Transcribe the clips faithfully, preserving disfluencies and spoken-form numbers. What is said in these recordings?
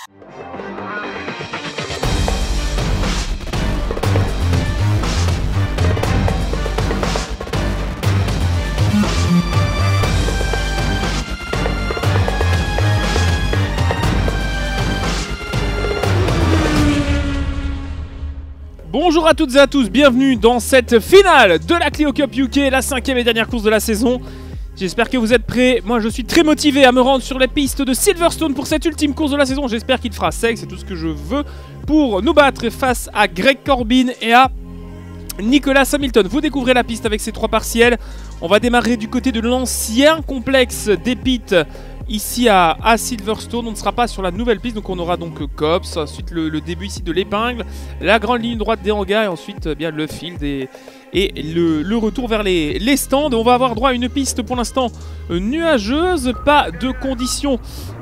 Bonjour à toutes et à tous, bienvenue dans cette finale de la Clio Cup U K, la cinquième et dernière course de la saison. J'espère que vous êtes prêts. Moi je suis très motivé à me rendre sur les pistes de Silverstone pour cette ultime course de la saison. J'espère qu'il fera sec, c'est tout ce que je veux pour nous battre face à Greg Corbin et à Nicolas Hamilton. Vous découvrez la piste avec ces trois partiels. On va démarrer du côté de l'ancien complexe des pits ici à, à Silverstone. On ne sera pas sur la nouvelle piste, donc on aura donc Copse, ensuite le, le début ici de l'épingle, la grande ligne droite des hangars et ensuite eh bien le field et, et le, le retour vers les, les stands. On va avoir droit à une piste pour l'instant nuageuse, pas de conditions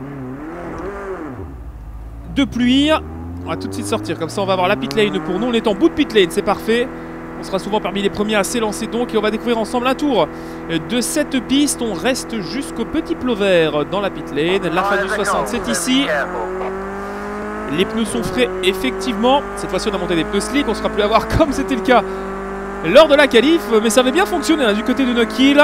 de pluie. On va tout de suite sortir, comme ça on va avoir la pit lane pour nous. On est en bout de pit lane, c'est parfait. On sera souvent parmi les premiers à s'élancer donc et on va découvrir ensemble un tour de cette piste. On reste jusqu'au petit plover dans la pit lane. La fin du soixante, c'est ici. Les pneus sont frais, effectivement. Cette fois-ci, on a monté des pneus slick. On ne sera plus à voir comme c'était le cas lors de la qualif. Mais ça avait bien fonctionné hein, du côté de Knockhill.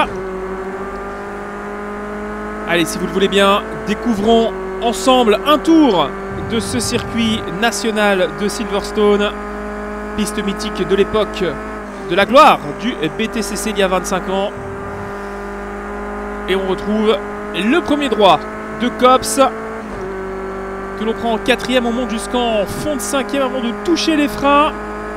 Allez, si vous le voulez bien, découvrons ensemble un tour de ce circuit national de Silverstone. Piste mythique de l'époque de la gloire du B T C C il y a vingt-cinq ans. Et on retrouve le premier droit de Copse que l'on prend en quatrième. On monte jusqu'en fond de cinquième avant de toucher les freins.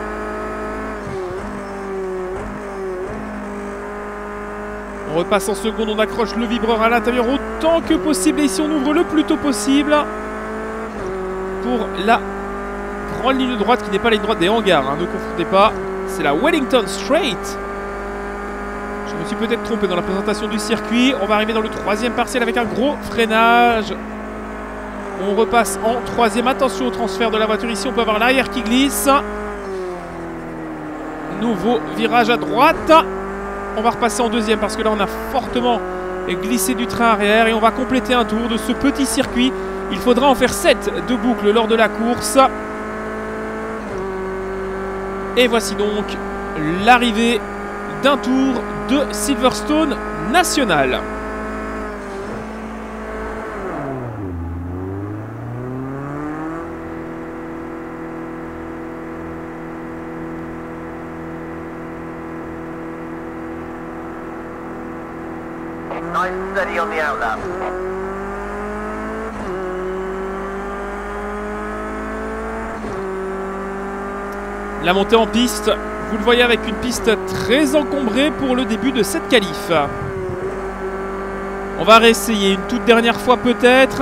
On repasse en seconde, on accroche le vibreur à l'intérieur autant que possible. Et ici on ouvre le plus tôt possible pour la grande ligne droite qui n'est pas la ligne droite des hangars, hein, ne confondez pas, c'est la Wellington Straight. Je me suis peut-être trompé dans la présentation du circuit. On va arriver dans le troisième partiel avec un gros freinage. On repasse en troisième. Attention au transfert de la voiture ici, on peut avoir l'arrière qui glisse. Nouveau virage à droite. On va repasser en deuxième parce que là on a fortement glissé du train arrière et on va compléter un tour de ce petit circuit. Il faudra en faire sept de boucles lors de la course. Et voici donc l'arrivée d'un tour de Silverstone national. Nice and steady on the outlap. La montée en piste, vous le voyez avec une piste très encombrée pour le début de cette qualif. On va réessayer une toute dernière fois peut-être.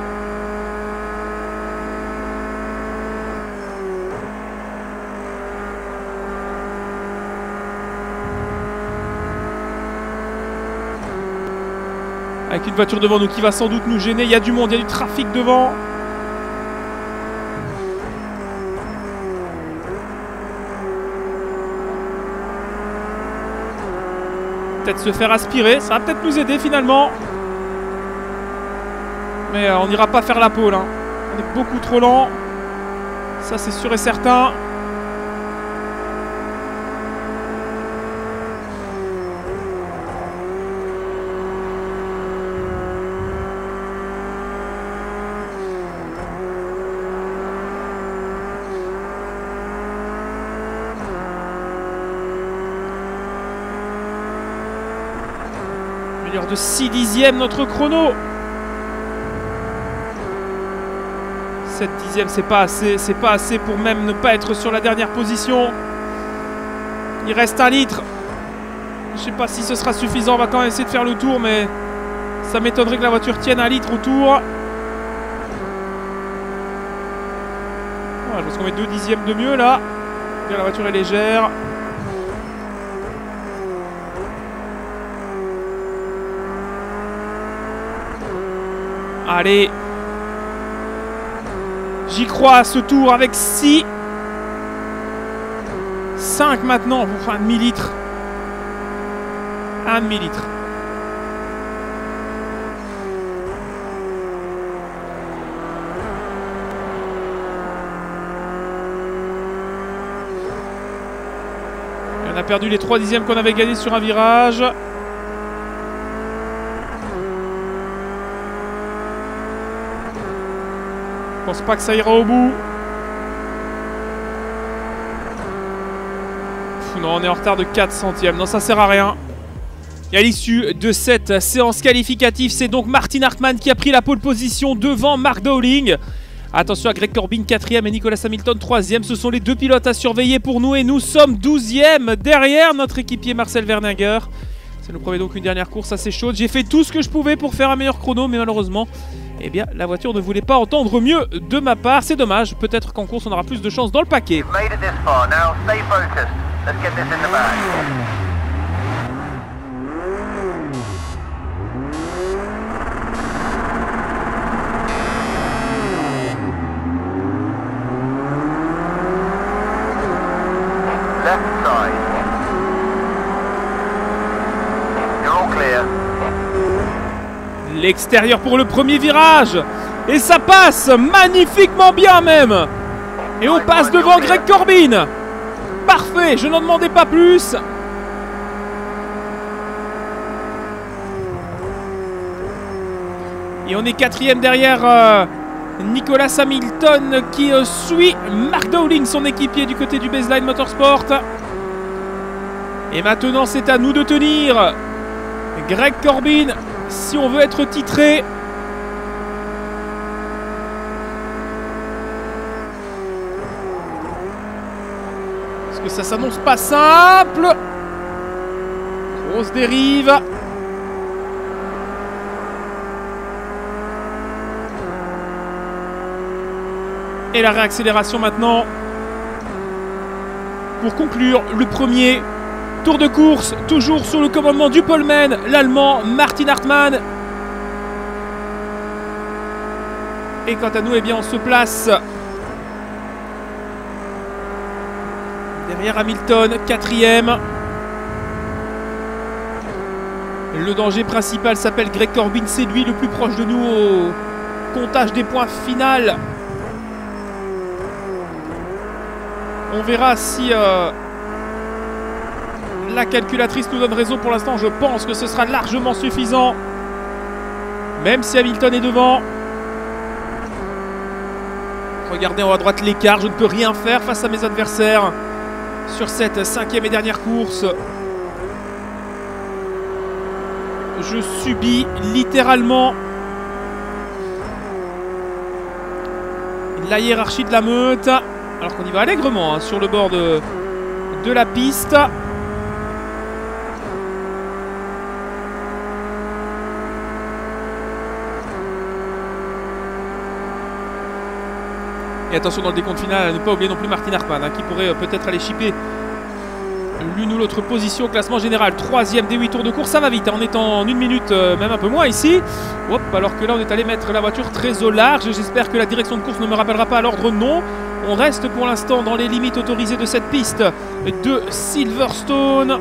Avec une voiture devant nous qui va sans doute nous gêner. Il y a du monde, il y a du trafic devant. Peut-être se faire aspirer, ça va peut-être nous aider finalement. Mais euh, on n'ira pas faire la pole hein. On est beaucoup trop lent. Ça c'est sûr et certain. De six dixièmes notre chrono. sept dixièmes c'est pas assez, c'est pas assez pour même ne pas être sur la dernière position. Il reste un litre. Je sais pas si ce sera suffisant, on va quand même essayer de faire le tour mais ça m'étonnerait que la voiture tienne un litre au tour. Voilà, je pense qu'on met deux dixièmes de mieux là. La voiture est légère. Allez. J'y crois à ce tour avec six. cinq maintenant. Enfin, un demi-litre. Un demi-litre. perdu les trois dixièmes qu'on avait gagnés sur un virage. Je pense pas que ça ira au bout. Pff, non, on est en retard de quatre centièmes. Non, ça sert à rien. Et à l'issue de cette séance qualificative, c'est donc Martin Hartmann qui a pris la pole position devant Mark Dowling. Attention à Greg Corbin quatrième et Nicolas Hamilton troisième. Ce sont les deux pilotes à surveiller pour nous et nous sommes douzième derrière notre équipier Marcel Verninger. Ça nous promet donc une dernière course assez chaude. J'ai fait tout ce que je pouvais pour faire un meilleur chrono, mais malheureusement, eh bien, la voiture ne voulait pas entendre mieux de ma part. C'est dommage. Peut-être qu'en course, on aura plus de chance dans le paquet. L'extérieur pour le premier virage. Et ça passe magnifiquement bien même. Et on passe devant Greg Corbin. Parfait, je n'en demandais pas plus. Et on est quatrième derrière euh, Nicolas Hamilton qui euh, suit Mark Dowling, son équipier du côté du Baseline Motorsport. Et maintenant c'est à nous de tenir. Greg Corbin, si on veut être titré. Parce que ça s'annonce pas simple. Grosse dérive. Et la réaccélération maintenant. Pour conclure le premier tour de course, toujours sous le commandement du poleman, l'Allemand Martin Hartmann. Et quant à nous, eh bien, on se place derrière Hamilton, quatrième. Le danger principal s'appelle Greg Corbin, c'est lui le plus proche de nous au comptage des points final. On verra si euh, la calculatrice nous donne raison. Pour l'instant, je pense que ce sera largement suffisant. Même si Hamilton est devant. Regardez en haut à droite l'écart. Je ne peux rien faire face à mes adversaires sur cette cinquième et dernière course. Je subis littéralement la hiérarchie de la meute. Alors qu'on y va allègrement hein, sur le bord de, de la piste. Et attention dans le décompte final à ne pas oublier non plus Martin Hartmann hein, qui pourrait euh, peut-être aller chipper l'une ou l'autre position au classement général. Troisième des huit tours de course, ça va vite hein, on est en une minute, euh, même un peu moins ici. Hop, alors que là on est allé mettre la voiture très au large. J'espère que la direction de course ne me rappellera pas à l'ordre non. On reste pour l'instant dans les limites autorisées de cette piste de Silverstone.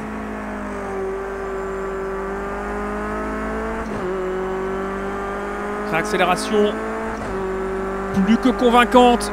Réaccélération plus que convaincante.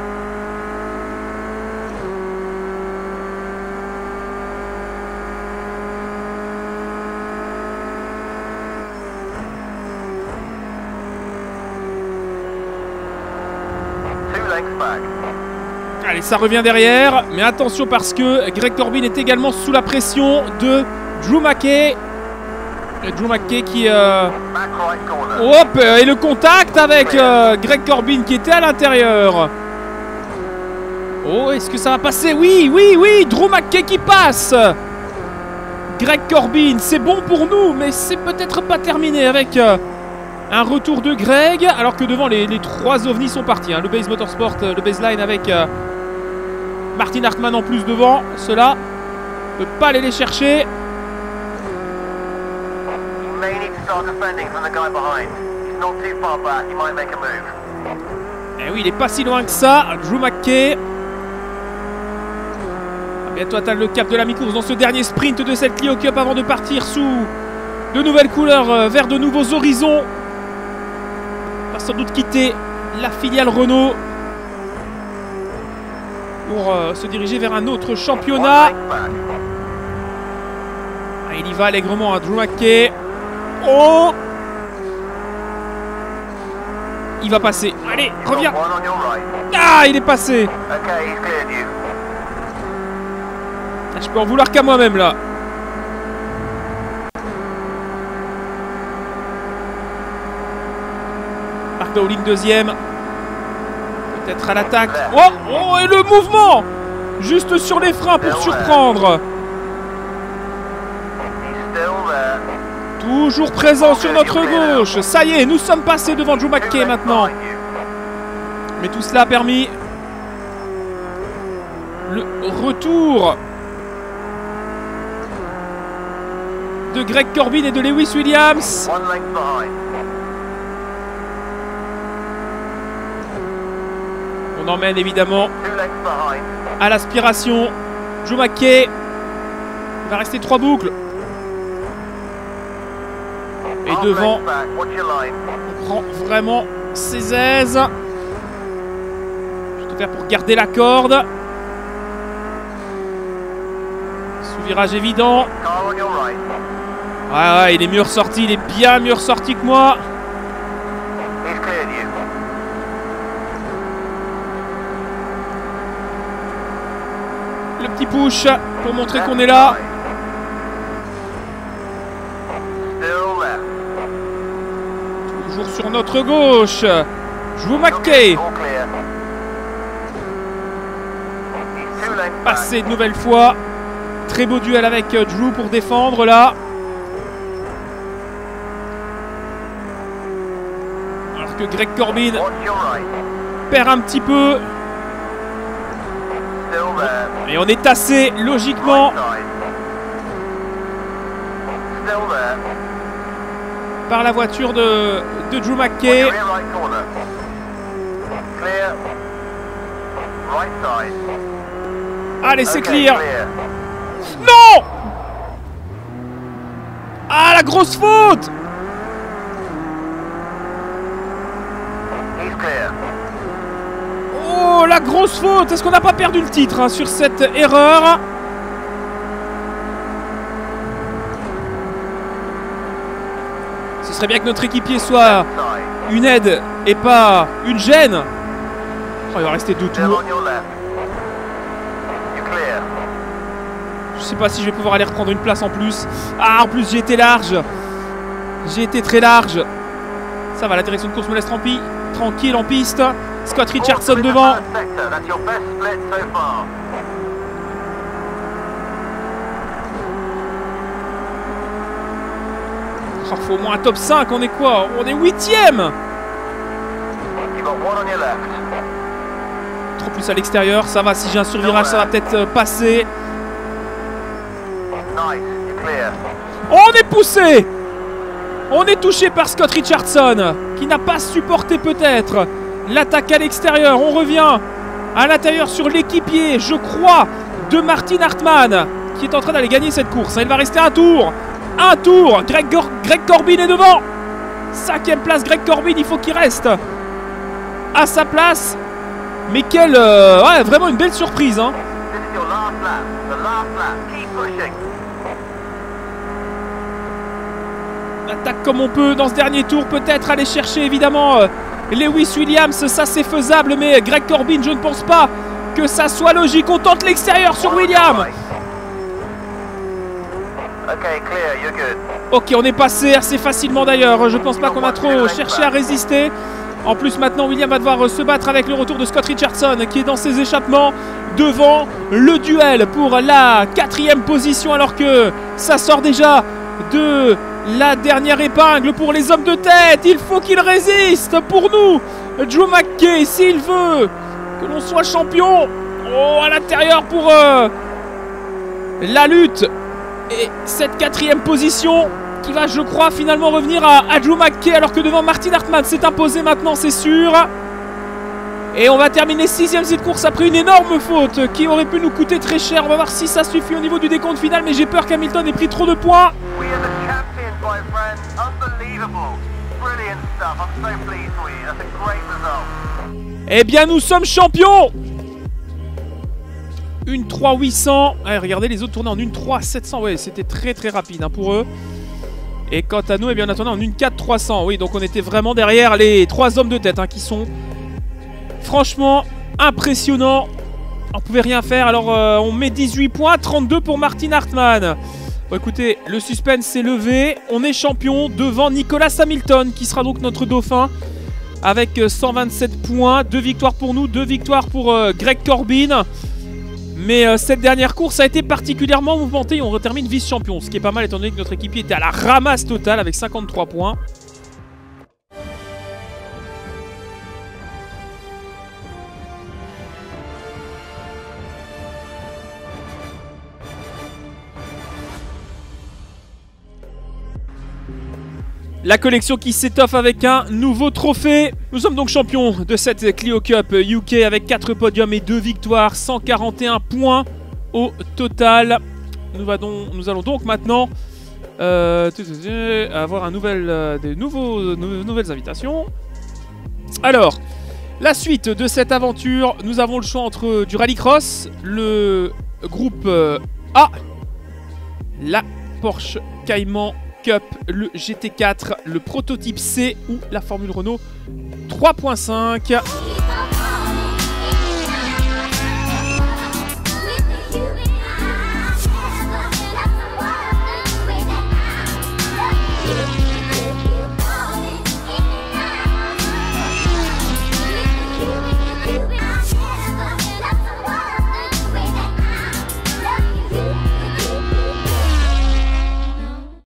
Allez, ça revient derrière. Mais attention parce que Greg Corbin est également sous la pression de Drew Mackey. Et Drew Mackey qui... Euh... Hop, et le contact avec euh, Greg Corbin qui était à l'intérieur. Oh, est-ce que ça va passer? Oui, oui, oui, Drew Mackey qui passe. Greg Corbin, c'est bon pour nous, mais c'est peut-être pas terminé avec... Euh... un retour de Greg, alors que devant les, les trois ovnis sont partis. Hein. Le Base Motorsport, le baseline avec euh, Martin Hartmann en plus devant. Cela ne peut pas aller les chercher. Et oui, il n'est pas si loin que ça. Drew Mackey. Bientôt atteindre le cap de la mi-course dans ce dernier sprint de cette Clio Cup avant de partir sous de nouvelles couleurs euh, vers de nouveaux horizons. Va sans doute quitter la filiale Renault pour euh, se diriger vers un autre championnat. Ah, il y va allègrement à Drew McKay. Oh! Il va passer. Allez, reviens. Ah, il est passé. Je peux en vouloir qu'à moi-même là. Mark Dowling deuxième. Peut-être à l'attaque. Oh, oh, et le mouvement! Juste sur les freins pour surprendre. Toujours présent sur notre gauche. Ça y est, nous sommes passés devant Drew McKay maintenant. Mais tout cela a permis le retour de Greg Corbin et de Lewis Williams. On emmène évidemment à l'aspiration. Drew McKay. Il va rester trois boucles. Et devant, on prend vraiment ses aises. Je vais tout faire pour garder la corde. Sous-virage évident. Ouais, ouais, il est mieux ressorti, il est bien mieux ressorti que moi. Le petit push pour montrer qu'on est là. Toujours sur notre gauche. Drew McKay. Passé une nouvelle fois. Très beau duel avec Drew pour défendre là. Alors que Greg Corbin perd un petit peu. Et on est tassé logiquement par la voiture de, de Drew McKay. Allez, c'est clear. Non! Ah, la grosse faute! Oh, la grosse faute! Est-ce qu'on n'a pas perdu le titre hein, sur cette erreur? Ce serait bien que notre équipier soit une aide et pas une gêne. Oh, il va rester deux tours. Je sais pas si je vais pouvoir aller reprendre une place en plus. Ah, en plus j'ai été large. J'ai été très large. Ça va, la direction de course me laisse tranquille, tranquille en piste. Scott Richardson devant. Il faut au moins un top cinq. On est quoi? On est huitième. Trop plus à l'extérieur. Ça va, si j'ai un survirage, ça va peut-être passer. On est poussé. On est touché par Scott Richardson qui n'a pas supporté peut-être l'attaque à l'extérieur. On revient à l'intérieur sur l'équipier, je crois, de Martin Hartmann qui est en train d'aller gagner cette course. Il va rester un tour. Un tour. Greg, Greg Corbin est devant. Cinquième place, Greg Corbin. Il faut qu'il reste à sa place. Mais quelle... Euh, ouais, vraiment une belle surprise. Hein. Attaque comme on peut dans ce dernier tour. Peut-être aller chercher évidemment euh, Lewis Williams. Ça c'est faisable. Mais Greg Corbin, je ne pense pas que ça soit logique. On tente l'extérieur sur Williams. Ok, on est passé assez facilement d'ailleurs. Je pense pas qu'on a trop cherché à résister. En plus maintenant Williams va devoir se battre avec le retour de Scott Richardson qui est dans ses échappements devant le duel pour la quatrième position, alors que ça sort déjà de la dernière épingle pour les hommes de tête. Il faut qu'il résiste pour nous, Drew McKay, s'il veut que l'on soit champion. Oh, à l'intérieur pour euh, la lutte. Et cette quatrième position qui va, je crois, finalement revenir à, à Drew McKay, alors que devant Martin Hartmann s'est imposé maintenant, c'est sûr. Et on va terminer sixième cette course après une énorme faute qui aurait pu nous coûter très cher. On va voir si ça suffit au niveau du décompte final, mais j'ai peur qu'Hamilton ait pris trop de points. Eh bien, nous sommes champions. une trois huit cents. Ouais, regardez, les autres tournaient en une trois sept cents. Ouais, c'était très très rapide hein, pour eux. Et quant à nous, eh bien, on a tourné en une quatre trois cents. Oui, donc on était vraiment derrière les trois hommes de tête hein, qui sont franchement impressionnants. On pouvait rien faire. Alors, euh, on met dix-huit points, trente-deux pour Martin Hartmann. Bon, écoutez, le suspense s'est levé. On est champion devant Nicolas Hamilton, qui sera donc notre dauphin, avec cent vingt-sept points. Deux victoires pour nous, deux victoires pour euh, Greg Corbin. Mais euh, cette dernière course a été particulièrement mouvementée et on termine vice-champion. Ce qui est pas mal étant donné que notre équipier était à la ramasse totale avec cinquante-trois points. La collection qui s'étoffe avec un nouveau trophée. Nous sommes donc champions de cette Clio Cup U K avec quatre podiums et deux victoires, cent quarante et un points au total. Nous, va donc, nous allons donc maintenant euh, avoir un nouvel, euh, des nouveaux, nou nouvelles invitations. Alors, la suite de cette aventure, nous avons le choix entre du rallycross, le groupe euh, A, la Porsche Cayman Cup, le G T quatre, le prototype C ou la Formule Renault trois point cinq.